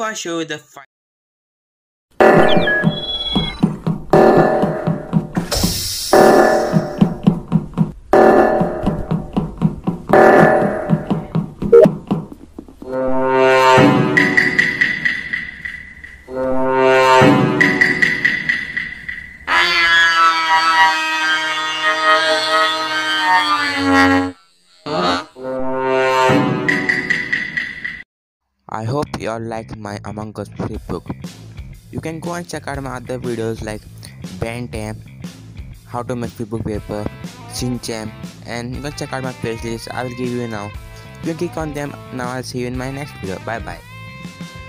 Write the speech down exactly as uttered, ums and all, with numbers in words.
I show you the fi- I hope you all like my Among Us flipbook. You can go and check out my other videos like Ben ten, how to make flipbook paper, Shinchan, and you can check out my playlist. I will give you now. You can click on them now. I'll see you in my next video. Bye bye.